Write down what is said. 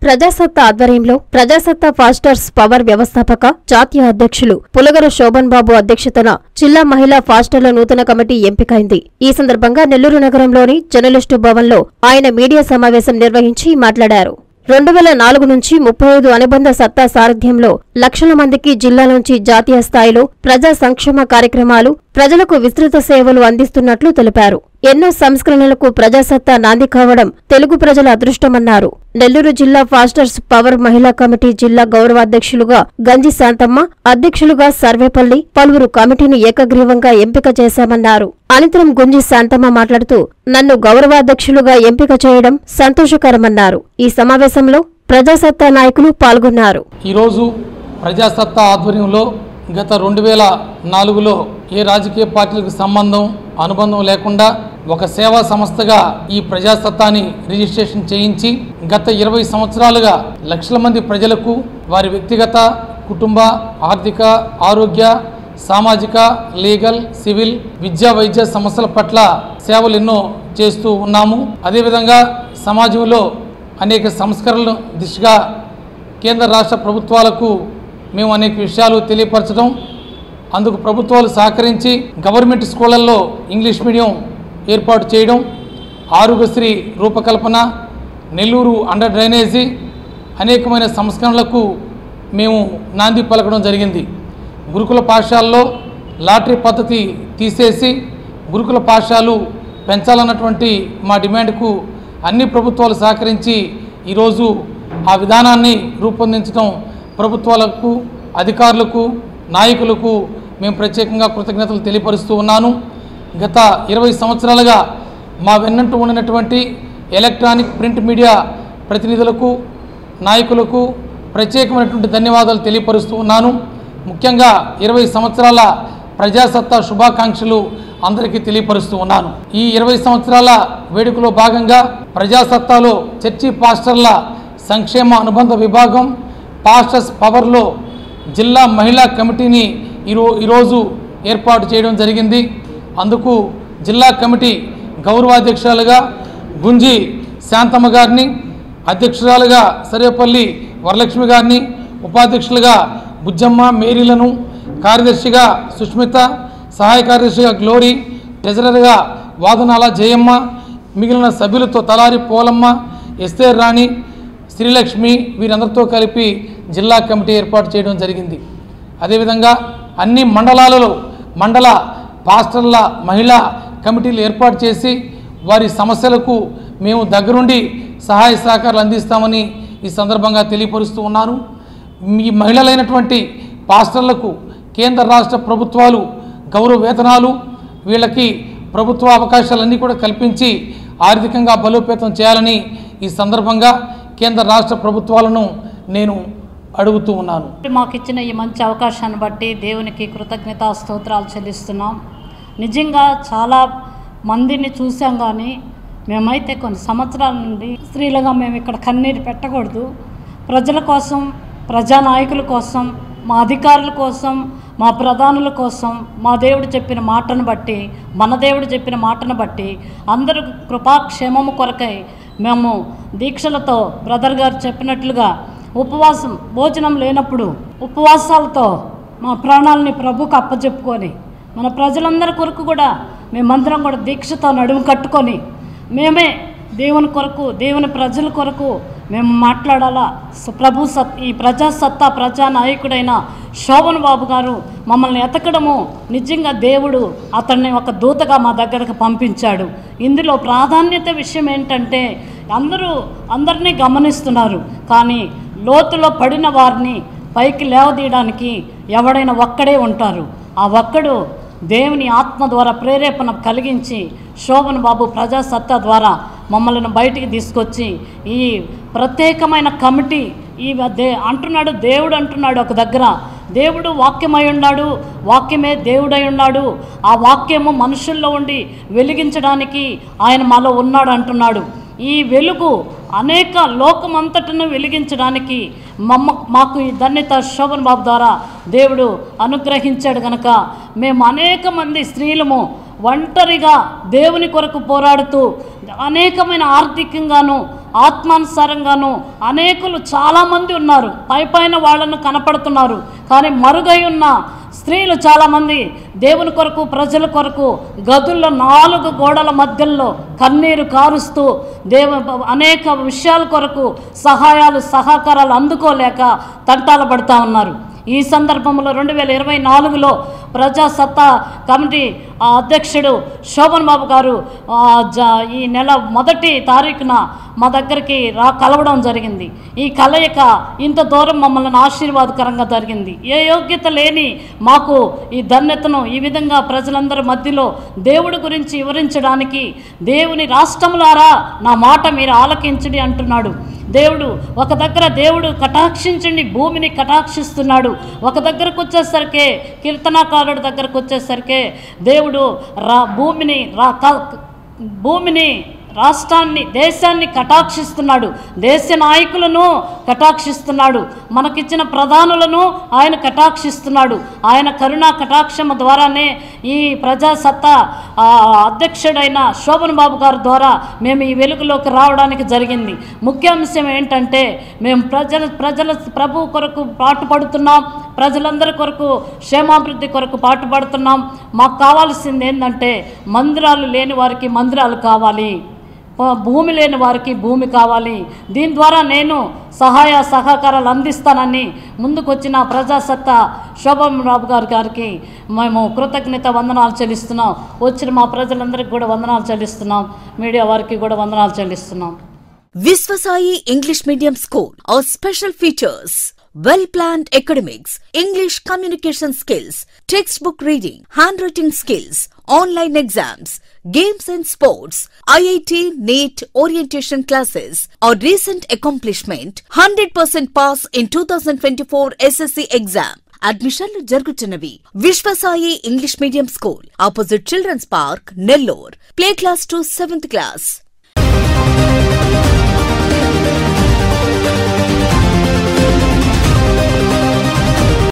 ప్రజాసత్తా ఆధ్వర్యంలో ప్రజాసత్తా pastors power వ్యవస్థాపక జాతీయ అధ్యక్షులు పులగర శోభన్ బాబు అధ్యక్షతన జిల్లా మహిళా ఫాస్టర్ల నూతన కమిటీ ఎంపికైంది. ఈ సందర్భంగా నెల్లూరు నగరంలోని జర్నలిస్టు భవన్లో ఆయన మీడియా సమావేశం నిర్వహించి మాట్లాడారు. 2004 నుంచి 35 అనుబంధ సత్తా సారథ్యంలో లక్షల మందికి జిల్లా నుంచి జాతీయ స్థాయిలో ప్రజా సంక్షేమ కార్యక్రమాలు, ప్రజలకు విస్తృత సేవలు అందిస్తున్నట్లు తెలిపారు. ఎన్నో సంస్కరణలకు ప్రజాసత్తా నాంది కావడం తెలుగు ప్రజల అదృష్టమన్నారు. నెల్లూరు జిల్లా ఫాస్టర్స్ పవర్ మహిళా కమిటీ జిల్లా గౌరవాధ్యక్షులుగా గంజి శాంతమ్మ, అధ్యక్షులుగా సర్వేపల్లి, పలువురు కమిటీని ఏకగ్రీవంగా ఎంపిక చేశామన్నారు. అనంతరం గుంజి శాంతమ్మ మాట్లాడుతూ, నన్ను గౌరవాధ్యక్షులుగా ఎంపిక చేయడం సంతోషకరమన్నారు. ఈ సమావేశంలో ప్రజాసత్తా నాయకులు పాల్గొన్నారు. ఈరోజు ప్రజాసత్తా ఆధ్వర్యంలో గత 2004లో ఏ రాజకీయ పార్టీలకు అనుబంధం లేకుండా ఒక సేవా సంస్థగా ఈ ప్రజాసత్తాని రిజిస్ట్రేషన్ చేయించి గత 20 సంవత్సరాలుగా లక్షల మంది ప్రజలకు వారి వ్యక్తిగత, కుటుంబ, ఆర్థిక, ఆరోగ్య, సామాజిక, లీగల్, సివిల్, విద్యా, వైద్య సమస్యల పట్ల సేవలు ఎన్నో చేస్తూ ఉన్నాము. అదేవిధంగా సమాజంలో అనేక సంస్కరణల దిశగా కేంద్ర రాష్ట్ర ప్రభుత్వాలకు మేము అనేక విషయాలు తెలియపరచడం, అందుకు ప్రభుత్వాలు సహకరించి గవర్నమెంట్ స్కూళ్లలో ఇంగ్లీష్ మీడియం ఏర్పాటు చేయడం, ఆరోగ్యశ్రీ రూపకల్పన, నెల్లూరు అండర్ డ్రైనేజీ, అనేకమైన సంస్కరణలకు మేము నాంది పలకడం జరిగింది. గురుకుల పాఠశాలలో లాటరీ పద్ధతి తీసేసి గురుకుల పాఠశాలలు పెంచాలన్నటువంటి మా డిమాండ్కు అన్ని ప్రభుత్వాలు సహకరించి ఈరోజు ఆ విధానాన్ని రూపొందించడం ప్రభుత్వాలకు, అధికారులకు, నాయకులకు మేము ప్రత్యేకంగా కృతజ్ఞతలు తెలియపరుస్తూ ఉన్నాను. గత 20 సంవత్సరాలుగా మా వెన్నంటూ ఉన్నటువంటి ఎలక్ట్రానిక్, ప్రింట్ మీడియా ప్రతినిధులకు, నాయకులకు ప్రత్యేకమైనటువంటి ధన్యవాదాలు తెలియపరుస్తూ ఉన్నాను. ముఖ్యంగా 20 సంవత్సరాల ప్రజాసత్తా శుభాకాంక్షలు అందరికీ తెలియపరుస్తూ ఉన్నాను. ఈ 20 సంవత్సరాల వేడుకలో భాగంగా ప్రజాసత్తాలో చర్చి పాస్టర్ల సంక్షేమ అనుబంధ విభాగం ఫాస్టర్స్ పవర్లో జిల్లా మహిళా కమిటీని ఈరోజు ఏర్పాటు చేయడం జరిగింది. అందుకు జిల్లా కమిటీ గౌరవాధ్యక్షురాలుగా గుంజి శాంతమ్మ గారిని, అధ్యక్షురాలుగా సర్వేపల్లి వరలక్ష్మి గారిని, ఉపాధ్యక్షులుగా బుజ్జమ్మ, మేరీలను, కార్యదర్శిగా సుష్మిత, సహాయ కార్యదర్శిగా గ్లోరీ, ట్రెజరర్గా వాదనాల జయమ్మ, మిగిలిన సభ్యులతో తలారి పోలమ్మ, ఎస్తేర్ రాణి, శ్రీలక్ష్మి వీరందరితో కలిపి జిల్లా కమిటీ ఏర్పాటు చేయడం జరిగింది. అదేవిధంగా అన్ని మండలాలలో మండల పాస్టర్ల మహిళా కమిటీలు ఏర్పాటు చేసి వారి సమస్యలకు మేము దగ్గరుండి సహాయ సహకారాలు అందిస్తామని ఈ సందర్భంగా తెలియపరుస్తూ ఉన్నాను. ఈ మహిళలైనటువంటి పాస్టర్లకు కేంద్ర రాష్ట్ర ప్రభుత్వాలు గౌరవ వేతనాలు, వీళ్ళకి ప్రభుత్వ అవకాశాలన్నీ కూడా కల్పించి ఆర్థికంగా బలోపేతం చేయాలని ఈ సందర్భంగా కేంద్ర రాష్ట్ర ప్రభుత్వాలను నేను అడుగుతూ ఉన్నాను. మాకు ఇచ్చిన ఈ మంచి అవకాశాన్ని బట్టి దేవునికి కృతజ్ఞతా స్తోత్రాలు చెల్లిస్తున్నాం. నిజంగా చాలా మందిని చూసాం, కానీ మేమైతే కొన్ని సంవత్సరాల నుండి స్త్రీలుగా మేము ఇక్కడ కన్నీరు పెట్టకూడదు. ప్రజల కోసం, ప్రజానాయకుల కోసం, మా అధికారుల కోసం, మా ప్రధానుల కోసం, మా దేవుడు చెప్పిన మాటను బట్టి, మన దేవుడు చెప్పిన మాటను బట్టి అందరూ కృపాక్షేమము కొరకై మేము దీక్షలతో బ్రదర్ గారు చెప్పినట్లుగా ఉపవాసం, భోజనం లేనప్పుడు ఉపవాసాలతో మా ప్రాణాలని ప్రభుకు అప్పచెప్పుకొని మన ప్రజలందరి కొరకు కూడా మేమందరం కూడా దీక్షతో నడుము కట్టుకొని మేమే దేవుని కొరకు, దేవుని ప్రజల కొరకు మేము మాట్లాడాలా. ఈ ప్రజాసత్తా ప్రజానాయకుడైన శోభన్ బాబు గారు మమ్మల్ని ఎతకడము నిజంగా దేవుడు అతన్ని ఒక దూతగా మా దగ్గరకు పంపించాడు. ఇందులో ప్రాధాన్యత విషయం ఏంటంటే అందరినీ గమనిస్తున్నారు, కానీ లోతులో పడిన వారిని పైకి లేవదీయడానికి ఎవడైనా ఒక్కడే ఉంటారు. ఆ ఒక్కడు దేవుని ఆత్మ ద్వారా ప్రేరేపణ కలిగించి శోభన్ బాబు ప్రజాసత్తా ద్వారా మమ్మల్ని బయటికి తీసుకొచ్చి ఈ ప్రత్యేకమైన కమిటీ అంటున్నాడు. దేవుడు అంటున్నాడు ఒక దగ్గర, దేవుడు వాక్యమై ఉన్నాడు, వాక్యమే దేవుడై ఉన్నాడు, ఆ వాక్యము మనుషుల్లో ఉండి వెలిగించడానికి ఆయన మాలో ఉన్నాడు అంటున్నాడు. ఈ వెలుగు అనేక లోకమంతటను వెలిగించడానికి మాకు ఈ ధన్యత శోభన్ బాబు ద్వారా దేవుడు అనుగ్రహించాడు కనుక మేము అనేక మంది స్త్రీలము ఒంటరిగా దేవుని కొరకు పోరాడుతూ అనేకమైన ఆర్థికంగాను ఆత్మానుసారంగాను అనేకులు చాలామంది ఉన్నారు. పైపైన వాళ్ళను కనపడుతున్నారు, కానీ మరుగై ఉన్న స్త్రీలు చాలామంది దేవుని కొరకు, ప్రజల కొరకు గదుల్లో 4 గోడల మధ్యలో కన్నీరు కారుస్తూ అనేక విషయాల కొరకు సహకారాలు అందుకోలేక తంటాలు పడుతూ ఉన్నారు. ఈ సందర్భంలో 2024లో ప్రజాసత్తా కమిటీ అధ్యక్షుడు శోభన్ బాబు గారు ఈ నెల 1వ తారీఖున మా దగ్గరికి కలవడం జరిగింది. ఈ కలయిక ఇంత దూరం మమ్మల్ని ఆశీర్వాదకరంగా జరిగింది. ఏ యోగ్యత లేని మాకు ఈ ధన్యతను ఈ విధంగా ప్రజలందరి మధ్యలో దేవుడి గురించి వివరించడానికి, దేవుని రాష్ట్రములారా నా మాట మీరు ఆలకించండి అంటున్నాడు దేవుడు. ఒక దగ్గర దేవుడు కటాక్షించండి, భూమిని కటాక్షిస్తున్నాడు. ఒక దగ్గరకు వచ్చేసరికి, కీర్తనాకారుడి దగ్గరకు వచ్చేసరికి దేవుడు భూమిని రాష్ట్రాన్ని, దేశాన్ని కటాక్షిస్తున్నాడు. దేశ నాయకులను కటాక్షిస్తున్నాడు. మనకిచ్చిన ప్రధానులను ఆయన కటాక్షిస్తున్నాడు. ఆయన కరుణా కటాక్షము ద్వారానే ఈ ప్రజాసత్తా అధ్యక్షుడైన శోభన్ బాబు గారి ద్వారా మేము ఈ వెలుగులోకి రావడానికి జరిగింది. ముఖ్యాంశం ఏంటంటే, మేము ప్రజల ప్రభు కొరకు పాటుపడుతున్నాం, ప్రజలందరి కొరకు క్షేమాభివృద్ధి కొరకు పాటుపడుతున్నాం. మాకు కావాల్సింది ఏంటంటే, మందిరాలు లేని వారికి మందిరాలు కావాలి, భూమి లేని వారికి భూమి కావాలి. దీని ద్వారా నేను సహకారాలు అందిస్తానని ముందుకొచ్చిన ప్రజాసత్తా శోభన్ బాబు గారికి మేము కృతజ్ఞత వందనాలు చెల్లిస్తున్నాం. వచ్చిన మా ప్రజలందరికీ కూడా వందనాలు చెల్లిస్తున్నాం. మీడియా వారికి కూడా వందనాలు చెల్లిస్తున్నాం. Viswasai English Medium School. Our special features: well-planned academics, English communication skills, textbook reading, handwriting skills, online exams, games and sports, IIT, NEET orientation classes. Our recent accomplishment: 100% pass in 2024 SSC exam. అడ్మిషన్లు జరుగుతున్నవి. Vishwasai English medium school, opposite children's park, Nellore. Play class to 7th class.